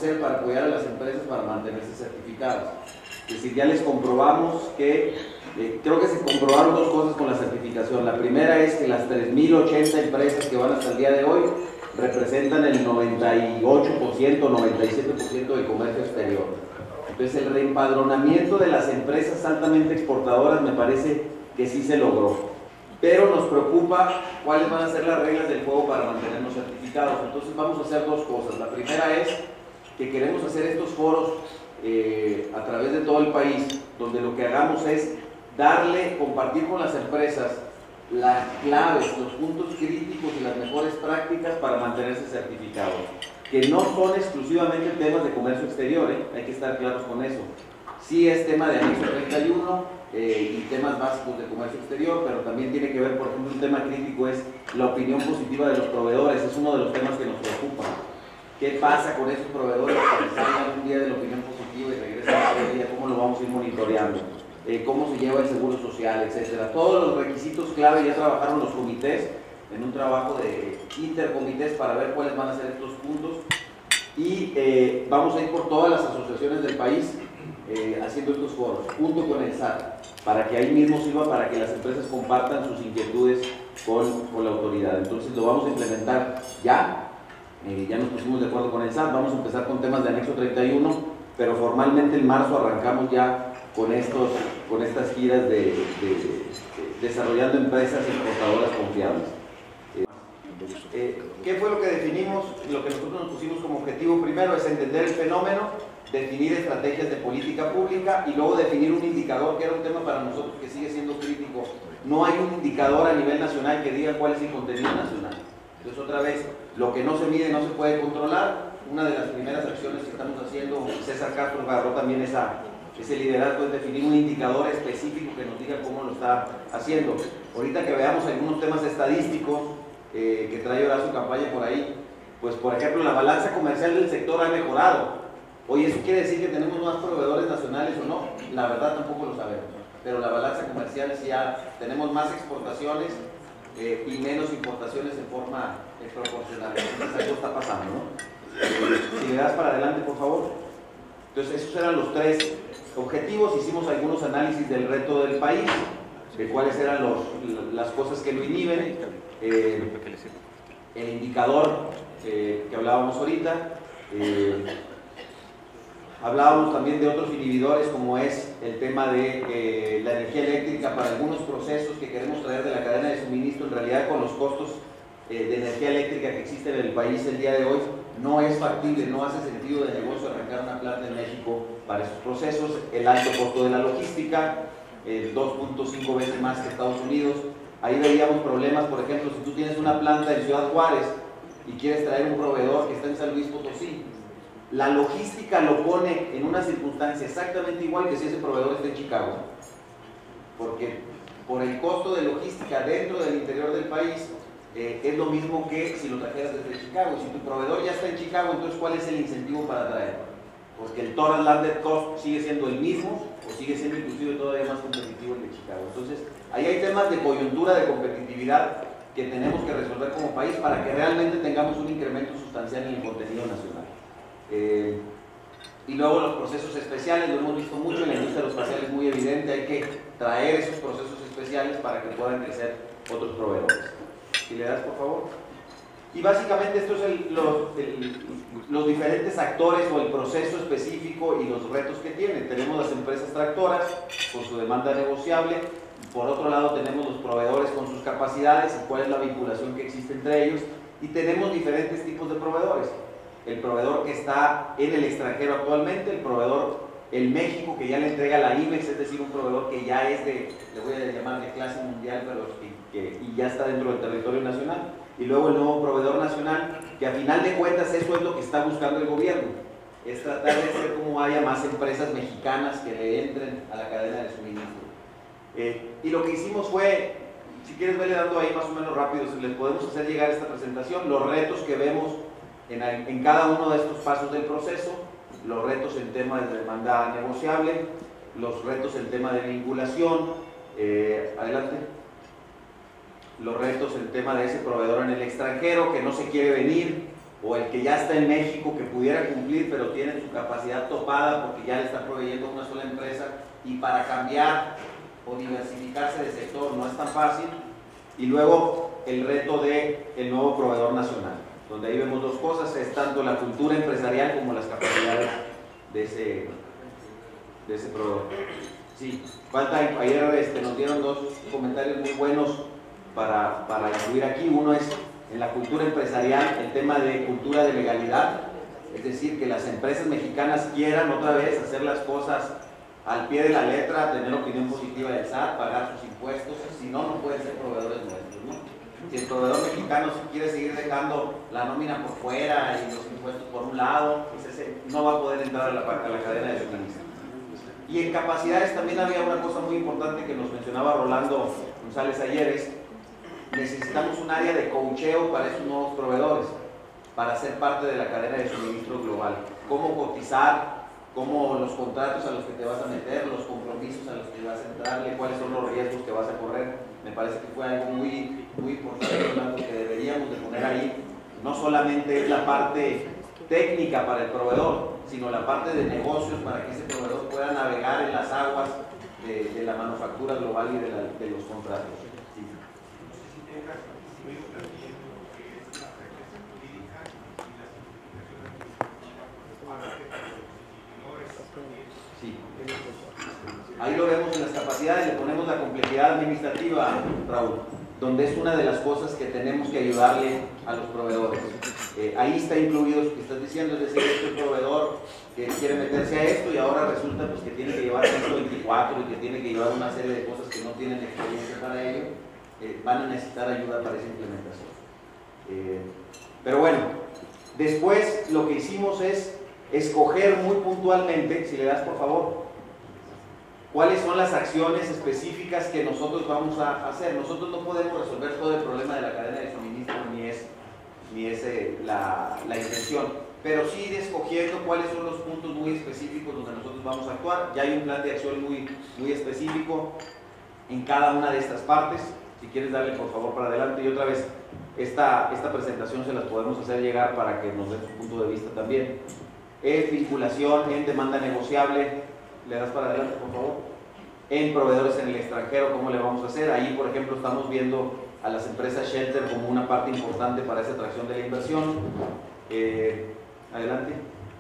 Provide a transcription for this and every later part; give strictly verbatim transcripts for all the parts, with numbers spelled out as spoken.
hacer para apoyar a las empresas para mantenerse certificadas. Es decir, ya les comprobamos que, eh, creo que se comprobaron dos cosas con la certificación. La primera es que las tres mil ochenta empresas que van hasta el día de hoy representan el noventa y ocho por ciento, noventa y siete por ciento del comercio exterior. Entonces el reempadronamiento de las empresas altamente exportadoras me parece que sí se logró. Pero nos preocupa cuáles van a ser las reglas del juego para mantenernos certificados. Entonces vamos a hacer dos cosas. La primera es que queremos hacer estos foros eh, a través de todo el país, donde lo que hagamos es darle, compartir con las empresas las claves, los puntos críticos y las mejores prácticas para mantenerse certificados, que no son exclusivamente temas de comercio exterior, ¿eh? Hay que estar claros con eso. Sí es tema de anexo treinta y uno eh, y temas básicos de comercio exterior, pero también tiene que ver, por ejemplo, un tema crítico es la opinión positiva de los proveedores. Es uno de los temas que nos preocupa. ¿Qué pasa con esos proveedores que salgan un día de la opinión positiva y regresan a otro día? ¿Cómo lo vamos a ir monitoreando? Eh, ¿Cómo se lleva el seguro social, etcétera? Todos los requisitos clave ya trabajaron los comités en un trabajo de intercomités para ver cuáles van a ser estos puntos, y eh, vamos a ir por todas las asociaciones del país eh, haciendo estos foros, junto con el S A T, para que ahí mismo sirva para que las empresas compartan sus inquietudes con, con la autoridad. Entonces lo vamos a implementar ya, eh, ya nos pusimos de acuerdo con el S A T, vamos a empezar con temas de anexo treinta y uno, pero formalmente en marzo arrancamos ya con, estos, con estas giras de, de, de desarrollando empresas exportadoras confiables. Eh, ¿Qué fue lo que definimos? Lo que nosotros nos pusimos como objetivo primero es entender el fenómeno, definir estrategias de política pública y luego definir un indicador, que era un tema para nosotros que sigue siendo crítico. No hay un indicador a nivel nacional que diga cuál es el contenido nacional. Entonces, otra vez, lo que no se mide no se puede controlar. Una de las primeras acciones que estamos haciendo, César Castro agarró también esa, ese liderazgo, es definir un indicador específico que nos diga cómo lo está haciendo. Ahorita que veamos algunos temas estadísticos eh, que trae ahora su campaña por ahí, pues por ejemplo la balanza comercial del sector ha mejorado. Oye, ¿eso quiere decir que tenemos más proveedores nacionales o no? La verdad tampoco lo sabemos, pero la balanza comercial sí ya tenemos más exportaciones eh, y menos importaciones en forma eh, proporcional. Entonces algo está pasando, ¿no? Eh, si le das para adelante, por favor. Entonces esos eran los tres objetivos. Hicimos algunos análisis del reto del país, de cuáles eran los, las cosas que lo inhiben, eh, el indicador eh, que hablábamos ahorita, eh, hablábamos también de otros inhibidores como es el tema de eh, la energía eléctrica para algunos procesos que queremos traer de la cadena de suministro. En realidad, con los costos eh, de energía eléctrica que existen en el país el día de hoy, no es factible, no hace sentido de negocio arrancar una planta en México para esos procesos. El alto costo de la logística, eh, dos punto cinco veces más que Estados Unidos. Ahí veríamos problemas, por ejemplo, si tú tienes una planta en Ciudad Juárez y quieres traer un proveedor que está en San Luis Potosí, la logística lo pone en una circunstancia exactamente igual que si ese proveedor está en Chicago, porque por el costo de logística dentro del interior del país eh, es lo mismo que si lo trajeras desde Chicago. Si tu proveedor ya está en Chicago, entonces ¿cuál es el incentivo para traerlo? Porque el total landed cost sigue siendo el mismo o sigue siendo inclusive todavía más competitivo el de Chicago. Entonces ahí hay temas de coyuntura, de competitividad que tenemos que resolver como país para que realmente tengamos un incremento sustancial en el contenido nacional. Eh, y luego los procesos especiales, lo hemos visto mucho en la industria aeroespacial, es muy evidente, hay que traer esos procesos especiales para que puedan crecer otros proveedores. Si le das, por favor. Y básicamente estos son los, el, los diferentes actores o el proceso específico y los retos que tienen. Tenemos las empresas tractoras con su demanda negociable, por otro lado tenemos los proveedores con sus capacidades y cuál es la vinculación que existe entre ellos, y tenemos diferentes tipos de proveedores. El proveedor que está en el extranjero actualmente, el proveedor en México que ya le entrega la IBEX, es decir, un proveedor que ya es de, le voy a llamar de clase mundial, pero que, que, y ya está dentro del territorio nacional, y luego el nuevo proveedor nacional, que a final de cuentas eso es lo que está buscando el gobierno, es tratar de hacer como haya más empresas mexicanas que le entren a la cadena de suministro. Eh, y lo que hicimos fue, si quieres verle dando ahí más o menos rápido, si les podemos hacer llegar esta presentación, los retos que vemos En, en cada uno de estos pasos del proceso, los retos en tema de demanda negociable, los retos en tema de vinculación, eh, adelante, los retos en tema de ese proveedor en el extranjero que no se quiere venir, o el que ya está en México, que pudiera cumplir, pero tiene su capacidad topada porque ya le está proveyendo una sola empresa, y para cambiar o diversificarse de sector no es tan fácil. Y luego el reto del nuevo proveedor nacional, donde ahí vemos dos cosas, es tanto la cultura empresarial como las capacidades de ese, de ese proveedor. Sí, falta, ayer este, nos dieron dos comentarios muy buenos para, para incluir aquí. Uno es en la cultura empresarial, el tema de cultura de legalidad, es decir, que las empresas mexicanas quieran otra vez hacer las cosas al pie de la letra, tener opinión positiva del S A T, pagar sus impuestos, si no, no pueden ser proveedores nuestros, ¿no? Si el proveedor mexicano quiere seguir dejando la nómina por fuera y los impuestos por un lado, pues ese no va a poder entrar a la, a la cadena de suministro. Y en capacidades también había una cosa muy importante que nos mencionaba Rolando González ayer, es necesitamos un área de coacheo para esos nuevos proveedores, para ser parte de la cadena de suministro global. Cómo cotizar, cómo los contratos a los que te vas a meter, los compromisos a los que vas a entrarle, cuáles son los riesgos que vas a correr. Me parece que fue algo muy, muy importante que deberíamos de poner ahí. No solamente es la parte técnica para el proveedor, sino la parte de negocios para que ese proveedor pueda navegar en las aguas de, de la manufactura global y de, la, de los contratos. Sí. Sí. Ahí lo vemos en las capacidades, le ponemos la complejidad administrativa, Raúl, donde es una de las cosas que tenemos que ayudarle a los proveedores. Eh, ahí está incluido lo que estás diciendo, es decir, este proveedor que quiere meterse a esto y ahora resulta pues, que tiene que llevar ciento veinticuatro y que tiene que llevar una serie de cosas que no tienen experiencia para ello, eh, van a necesitar ayuda para esa implementación. Eh, pero bueno, después lo que hicimos es escoger muy puntualmente, si le das por favor, cuáles son las acciones específicas que nosotros vamos a hacer. Nosotros no podemos resolver todo el problema de la cadena de suministro, ni es, ni es eh, la, la intención, pero sí ir escogiendo cuáles son los puntos muy específicos donde nosotros vamos a actuar. Ya hay un plan de acción muy, muy específico en cada una de estas partes. Si quieres darle por favor para adelante, y otra vez esta, esta presentación se las podemos hacer llegar para que nos den su punto de vista también. Es vinculación en demanda negociable. Le das para adelante por favor. En proveedores en el extranjero, ¿cómo le vamos a hacer? Ahí por ejemplo estamos viendo a las empresas Shelter como una parte importante para esa atracción de la inversión. Eh, adelante.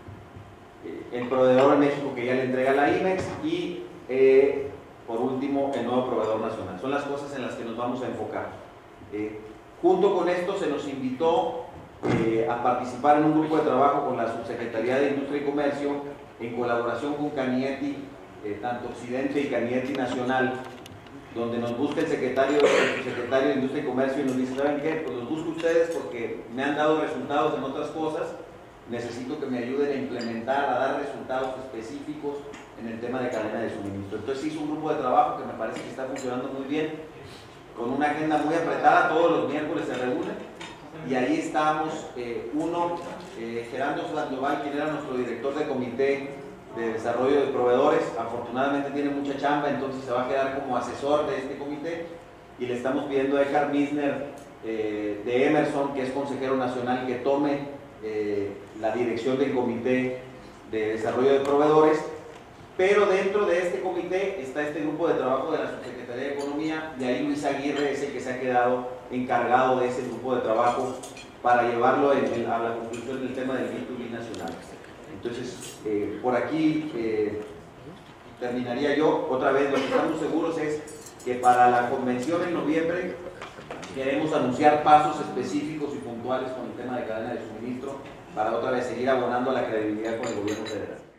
Eh, el proveedor en México que ya le entrega la IMEX, y eh, por último el nuevo proveedor nacional. Son las cosas en las que nos vamos a enfocar. Eh, junto con esto se nos invitó eh, a participar en un grupo de trabajo con la Subsecretaría de Industria y Comercio, en colaboración con Canieti, eh, tanto Occidente y Canieti Nacional, donde nos busca el secretario, el secretario de Industria y Comercio y nos dice, ¿saben qué? Pues los busco ustedes porque me han dado resultados en otras cosas, necesito que me ayuden a implementar, a dar resultados específicos en el tema de cadena de suministro. Entonces hizo un grupo de trabajo que me parece que está funcionando muy bien, con una agenda muy apretada, todos los miércoles se reúnen, y ahí estamos, eh, uno, eh, Gerardo Sandoval, quien era nuestro director de comité de desarrollo de proveedores, afortunadamente tiene mucha chamba, entonces se va a quedar como asesor de este comité, y le estamos pidiendo a Eckhard Misner eh, de Emerson, que es consejero nacional, que tome eh, la dirección del comité de desarrollo de proveedores. Pero dentro de este comité está este grupo de trabajo de la Subsecretaría de Economía, y ahí Luis Aguirre es el que se ha quedado encargado de ese grupo de trabajo para llevarlo en, en, a la conclusión del tema del B dos B nacional. Entonces, eh, por aquí eh, terminaría yo. Otra vez, lo que estamos seguros es que para la convención en noviembre queremos anunciar pasos específicos y puntuales con el tema de cadena de suministro para otra vez seguir abonando a la credibilidad con el gobierno federal.